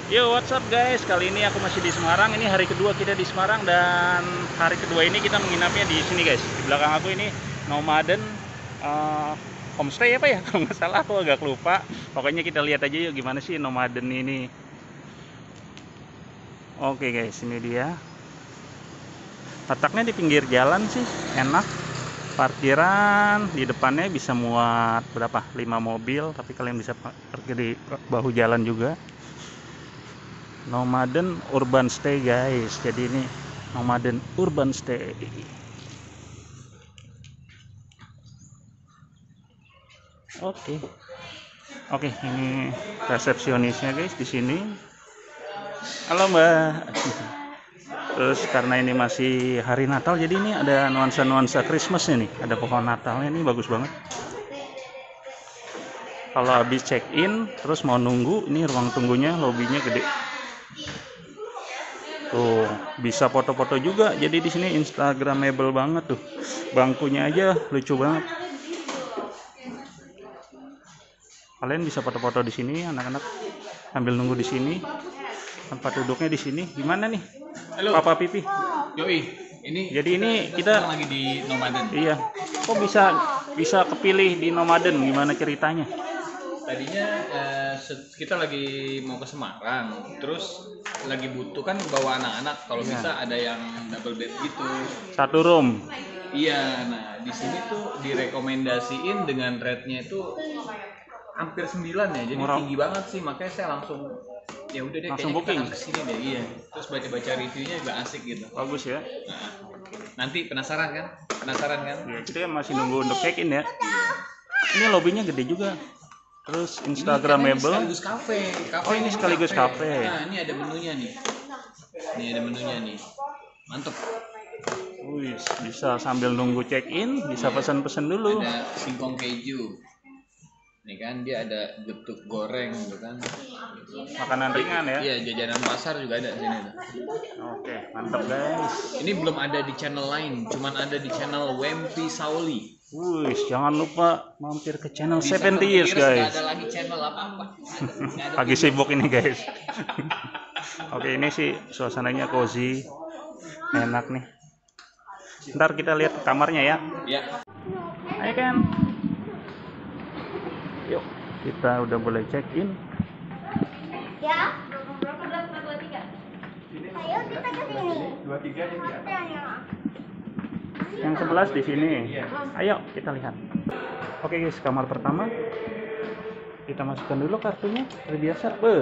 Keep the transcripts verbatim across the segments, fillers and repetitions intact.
Yo, what's up guys? Kali ini aku masih di Semarang. Ini hari kedua kita di Semarang dan hari kedua ini kita menginapnya di sini guys. Di belakang aku ini Nomaden uh, homestay apa ya? Kalau nggak salah aku agak lupa. Pokoknya kita lihat aja yuk gimana sih Nomaden ini. Oke guys, ini dia. Letaknya di pinggir jalan sih, enak. Parkiran di depannya bisa muat berapa? lima mobil, tapi kalian bisa parkir di bahu jalan juga. Nomaden Urban Stay guys. Jadi ini Nomaden Urban Stay. Oke. Oke, ini resepsionisnya guys di sini. Halo Mbak. Terus karena ini masih hari Natal, jadi ini ada nuansa-nuansa Christmasnya nih. Ada pohon Natalnya, ini bagus banget. Kalau habis check in, terus mau nunggu, ini ruang tunggunya, lobbynya gede. Tuh, bisa foto-foto juga. Jadi di sini instagramable banget tuh. Bangkunya aja lucu banget. Kalian bisa foto-foto di sini, anak-anak sambil nunggu di sini. Tempat duduknya di sini. Gimana nih? Halo. Papa Pipi. Yoi, ini Jadi kita, ini kita, kita lagi di Nomaden. Iya. Kok bisa bisa kepilih di Nomaden? Gimana ceritanya? Tadinya eh, kita lagi mau ke Semarang, terus lagi butuh kan bawa anak-anak. Kalau Iya. bisa ada yang double bed gitu. Satu room. Iya, nah di sini tuh direkomendasiin dengan rate-nya itu hampir sembilan ya, jadi Murah. tinggi banget sih. Makanya saya langsung ya udah deh, Langsung kayaknya booking. kita akan kesini deh. Iya. Terus baca-baca reviewnya juga asik gitu. Bagus ya. Nah, nanti penasaran kan? Penasaran kan? Ya, kita masih nunggu untuk check in ya. Ini lobbynya gede juga. Terus instagramable. Ini sekaligus cafe. Cafe Oh, ini sekaligus cafe. Nah, ini ada menunya nih. Ini ada menunya nih. Mantep. Wih, bisa sambil nunggu check in, bisa pesan-pesan dulu. Ada singkong keju. Nih kan dia ada getuk goreng gitu kan. Makanan ringan ya. Iya, jajanan pasar juga ada di sini tuh. Oke, mantap guys. Ini belum ada di channel lain, cuman ada di channel Wempi Sauli. Wih, jangan lupa mampir ke channel Bisa tujuh puluh years terkira, nggak guys. ada lagi channel apa-apa. Nggak ada Pagi video. sibuk ini guys. Oke, ini sih suasananya cozy, enak nih. Ntar kita lihat kamarnya ya. Ya. Ayo kan. Yuk, kita udah boleh check in. Ya. Ayo kita ke sini. dua tiga ya. Yang sebelas di sini. Ayo kita lihat. Oke guys, kamar pertama. Kita masukkan dulu kartunya seperti biasa. Beuh.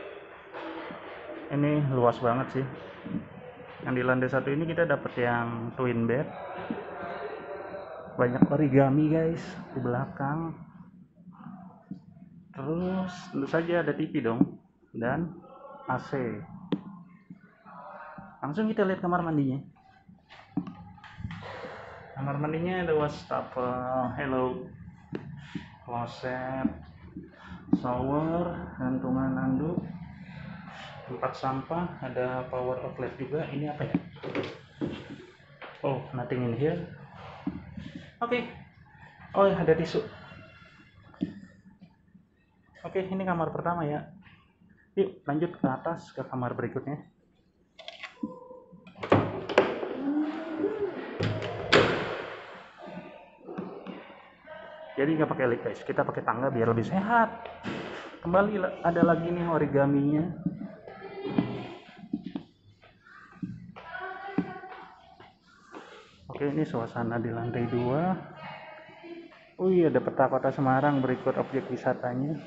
Ini luas banget sih. Yang di lantai satu ini kita dapat yang twin bed. Banyak origami guys di belakang. Terus tentu saja ada T V dong dan A C. Langsung kita lihat kamar mandinya. Kamar mandinya ada wastafel, hello, kloset, shower, gantungan handuk, tempat sampah, ada power outlet juga. Ini apa ya? Oh, nothing in here. Oke. Okay. Oh, ada tisu. Oke, okay, ini kamar pertama ya. Yuk, lanjut ke atas ke kamar berikutnya. Jadi nggak pakai lift guys, kita pakai tangga biar lebih sehat. Kembali ada lagi nih origaminya. Oke, ini suasana di lantai dua. Oh iya, ada peta kota Semarang berikut objek wisatanya.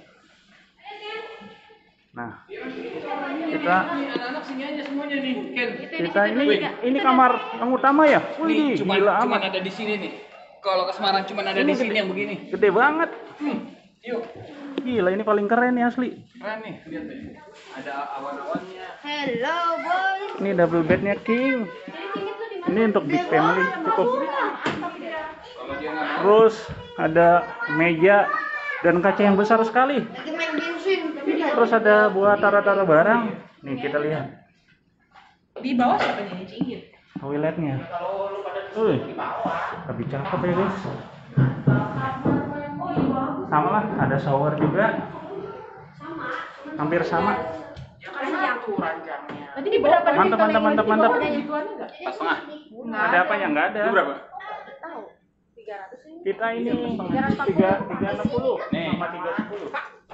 Nah, kita Anak-anak sini aja semuanya nih, Ken. kita ini ini kamar yang utama ya. Wih, Nih, cuman, gila cuman amat. ada di sini nih. Kalau ke Semarang cuman ada Ini di sini gede- yang begini. Gede banget. Hmm, yuk. Gila, ini paling keren nih asli. Keren nih, lihat deh. Ada awan-awannya. Hello boy. Ini double bednya king. Ini untuk big family cukup. Kalau dia nggak mau, Terus ada meja dan kaca yang besar sekali. Lagi main bensin tapi nggak. Terus ada buat taruh-taruh barang. Nih kita lihat Di bawah siapa nih? Cingit. toiletnya. Wih, lebih cakep ya guys. Sama lah, ada shower juga. Hampir sama. Ya kan nyatu ranjangnya. Nanti di berapa? Mantap, mantap, mantap, mantap. Ada gituan enggak? Pas setengah. Ada apa yang nggak ada? Itu berapa? Tahu. tiga ratus ini. Kita ini tiga tiga enam puluh Nih. sama tiga sepuluh.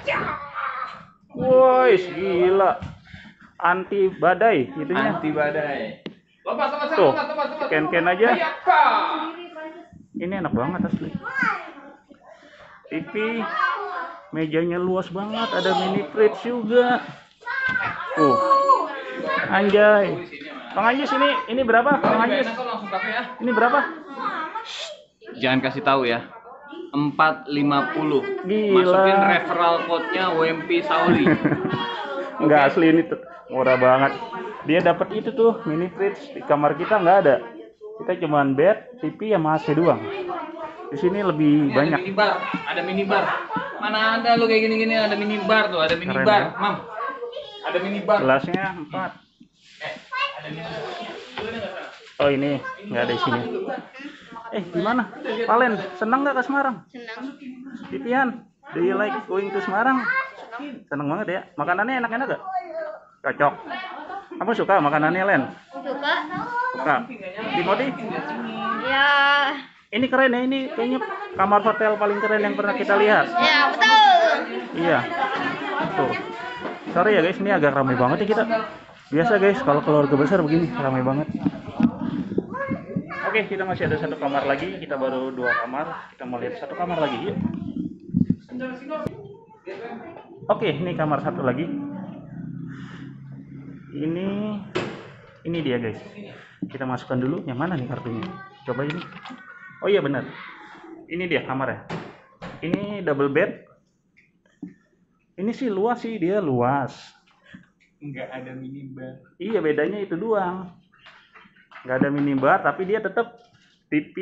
Woi, gila. Anti badai itunya. Anti badai. Lompat, lompat, Tuh, lompat, lompat, lompat. ken-ken aja. Ayo, Kak. Ini enak banget asli. T V, mejanya luas banget, ada mini fridge juga. Tuh, anjay. Bang Anjis ini ini berapa? Bang Anjis, Enak kok, langsung pakai ya. ini berapa? Jangan kasih tahu ya. empat lima puluh. Gila. Masukin referral code-nya W M P Sauri. Enggak, asli ini tuh murah banget. Dia dapat itu tuh mini fridge, di kamar kita nggak ada. Kita cuman bed, T V sama A C doang. Di sini lebih Ini banyak. Ada minibar, ada minibar. Mana ada lu kayak gini-gini, ada minibar tuh, ada minibar, ya. Mam. Ada minibar. Gelasnya empat. Eh, ada minibar. Lu ini nggak salah. Oh ini nggak ada isinya. Eh gimana? Valen, senang nggak ke Semarang? Senang. Vivian, do you like going to Semarang? Seneng banget ya. Makanannya enak-enak gak? Cocok. Kamu suka makanannya, Len? Suka? Suka. Timothy? Ya. Ini keren ya, ini kayaknya kamar hotel paling keren yang pernah kita lihat. Ya, betul. Iya. Tuh. Sorry ya guys, ini agak ramai banget ya kita. Biasa guys, kalau keluarga besar begini, ramai banget. Oke, kita masih ada satu kamar lagi. Kita baru dua kamar. Kita mau lihat satu kamar lagi, yuk. Oke, ini kamar satu lagi. Ini, ini dia guys. Kita masukkan dulu. Yang mana nih kartunya? Coba ini. Oh iya benar. Ini dia kamarnya. Ini double bed. Ini sih luas sih, dia luas. Enggak ada minibar. Iya, bedanya itu doang. Nggak ada minibar, tapi dia tetap T V,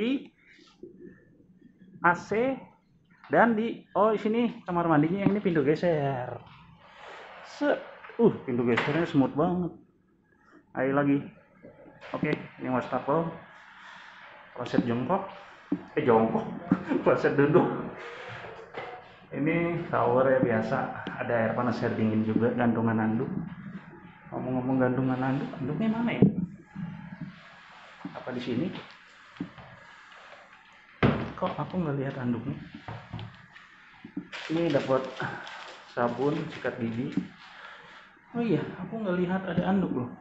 A C, dan di oh di sini kamar mandinya yang ini pintu geser. Set, uh pintu gesernya smooth banget. Ayo lagi. Oke, ini wastafel. Kloset jongkok, eh jongkok, kloset duduk. Ini shower ya biasa. Ada air panas, air dingin juga, gantungan anduk. Ngomong-ngomong gantungan anduk, anduknya mana ya? Apa di sini? Kok aku nggak lihat anduknya? Ini dapat sabun sikat gigi. Oh iya, aku nggak lihat ada anduk loh.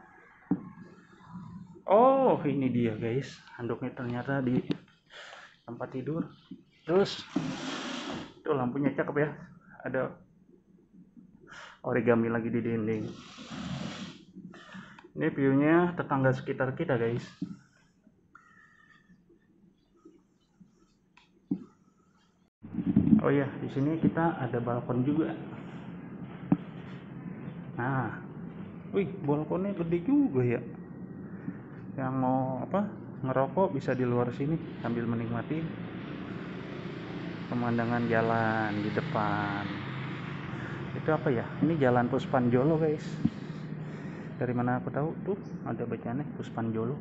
Oh, ini dia guys. Anduknya ternyata di tempat tidur. Terus, tuh lampunya cakep ya. Ada origami lagi di dinding. Ini view-nya tetangga sekitar kita guys. Oh iya, di sini kita ada balkon juga. Nah, wih, balkonnya gede juga ya. Yang mau apa? Ngerokok bisa di luar sini sambil menikmati pemandangan jalan di depan. Itu apa ya? Ini Jalan Puspanjolo guys. Dari mana aku tahu tuh ada bacanya Puspanjolo.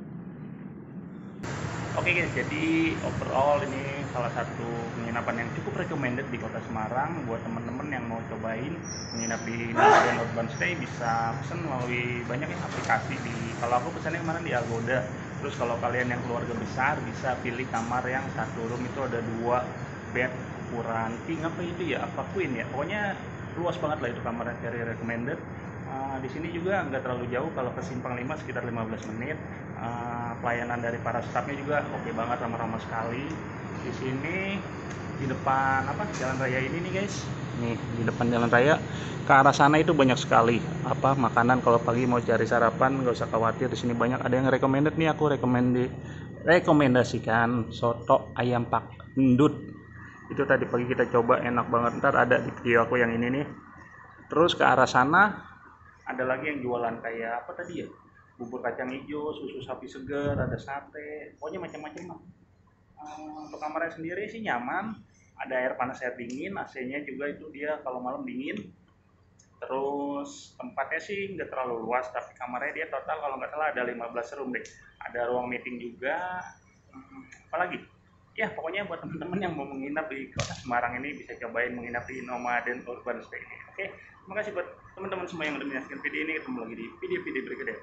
Oke guys, jadi overall ini salah satu penginapan yang cukup recommended di Kota Semarang buat teman-teman yang mau cobain menginap di Nelayan Urban Stay. Bisa pesan melalui banyak ya aplikasi. Di kalau aku pesannya kemarin di Agoda. Terus kalau kalian yang keluarga besar bisa pilih kamar yang satu room itu ada dua bed ukuran king apa itu ya, apa queen ya, pokoknya luas banget lah itu kamarnya, very recommended. Uh, di sini juga nggak terlalu jauh, kalau ke Simpang lima sekitar lima belas menit. Uh, pelayanan dari para staffnya juga oke okay banget, ramah-ramah sekali. Di sini di depan apa jalan raya ini nih guys, nih di depan jalan raya ke arah sana itu banyak sekali apa makanan. Kalau pagi mau cari sarapan nggak usah khawatir, di sini banyak. Ada yang recommended nih, aku rekomendi rekomendasikan soto ayam Pak Endut. Itu tadi pagi kita coba, enak banget. Ntar ada di video aku yang ini nih. Terus ke arah sana ada lagi yang jualan kayak apa tadi ya, bubur kacang hijau, susu sapi segar, ada sate, pokoknya macam-macam lah. Uh, untuk kamarnya sendiri sih nyaman, ada air panas air dingin, A C-nya juga itu dia kalau malam dingin. Terus tempatnya sih nggak terlalu luas, tapi kamarnya dia total kalau nggak salah ada lima belas room deh. Ada ruang meeting juga. Hmm, apalagi Ya pokoknya buat teman-teman yang mau menginap di kota Semarang ini bisa cobain menginap di Nomaden Urban Stay ini. Oke, terima kasih buat teman-teman semua yang udah menyaksikan video ini. Ketemu lagi di video-video berikutnya.